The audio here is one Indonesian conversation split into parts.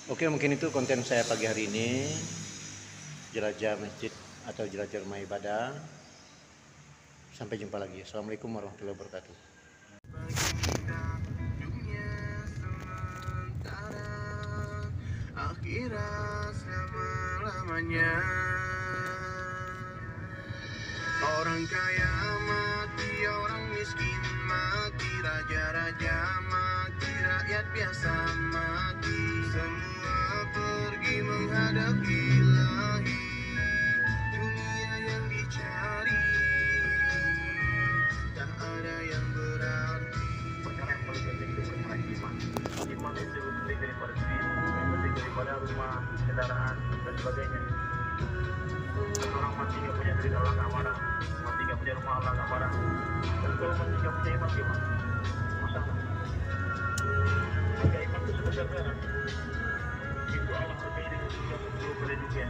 Oke, mungkin itu konten saya pagi hari ini, jelajah masjid atau jelajah rumah ibadah. Sampai jumpa lagi. Assalamualaikum warahmatullahi wabarakatuh. Akhirat selama-lamanya. Orang kaya mati, orang miskin mati, raja-raja mati, rakyat biasa mati. Semua pergi menghadap Ilahi, dunia yang dicari tak ada yang berarti. Perkara yang paling penting itu perkara iman. Iman itu lebih penting daripada duit, lebih penting daripada rumah, kendaraan dan sebagainya. Orang mati gak punya duit, Allah gak marah. Mati gak punya rumah, Allah gak marah. Dan kalau mati gak punya iman, gimana? Masalah. Maka iman itu sebesar darah. Itu Allah lebih dari surga 10 kali dunia.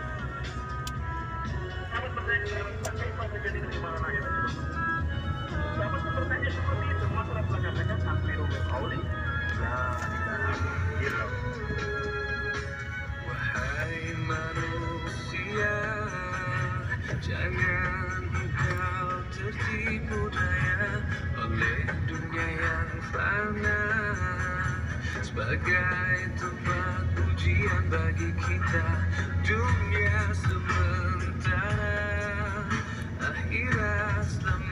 Sahabat bertanya sekarang, maka iman menjadi dari mana aja? Sahabat bertanya seperti itu, masalah telah katakan Akhirul Qauli La ilaha illallah. Wahai manusia, jangan engkau tertipu daya oleh dunia yang fana, sebagai tempat ujian bagi kita. Dunia sementara, akhirat selamanya.